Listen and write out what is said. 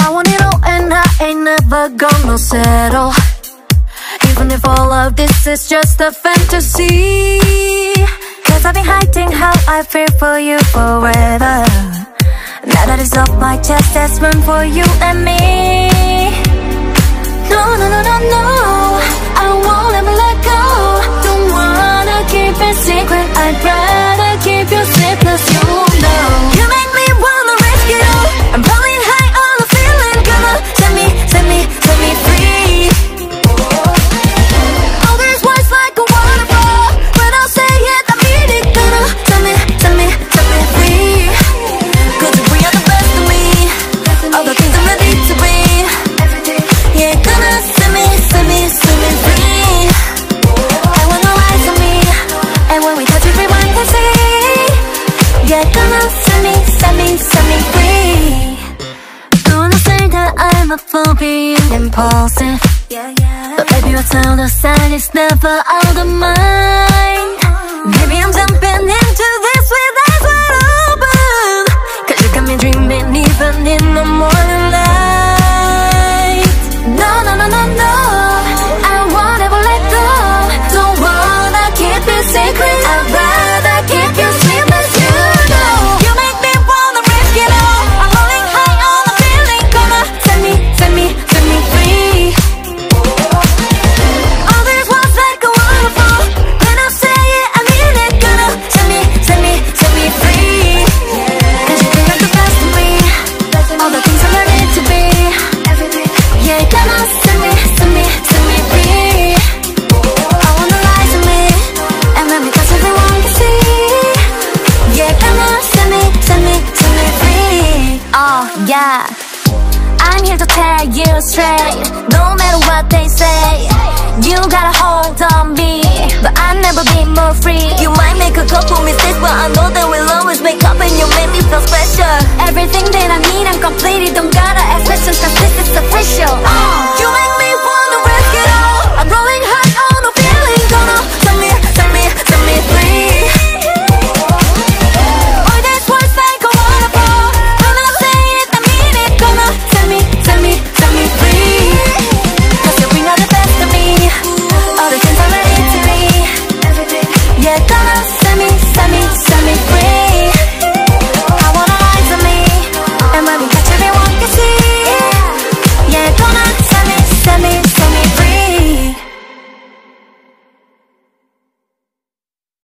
I want it all and I ain't never gonna settle, even if all of this is just a fantasy. Cause I've been hiding how I feel for you forever. Now that it's off my chest, there's room for you and me. No, no, no, no, no, I won't ever let go. Don't wanna keep it secret, I'd rather keep you sleepless, you know. You make me wanna risk it all. I'm falling high on a feeling. Gonna set me free. All these words like a waterfall. When I say it, I mean it. Gonna set me free. Cause if we are the best of me, all the things I'm ready to be. Yeah, gonna set me free. I want no eyes on me, and when we touch everyone can see. Yeah, gonna set me free. Gonna say that I'm a fool being impulsive. But baby, what's out of sight is never out of mind. Maybe I'm jumping into this with eyes wide open, cause you got me dreaming even in the morning light. No, no, no, no, no, I won't ever let go. Don't wanna keep it secret, I'd rather keep you sleepless, you know. You make me wanna risk it all. I'm rolling high on a feeling. Gonna set me free. All these words like a waterfall. When I say it, I mean it. Gonna set me free. Cause you bring out the best of me, all the things I'm ready to be. Yeah, gonna set me free. I want the lies in me, and let me touch everyone can see. Yeah, gonna set me free. Oh yeah, I'm here to tell you straight. No matter what they say, you got a hold on me, but I'll never be more free. You might make a couple mistakes, but I know that we'll always make up, and you make me feel special. Everything that I need, I'm completed. Don't gotta ask questions, cause this is official.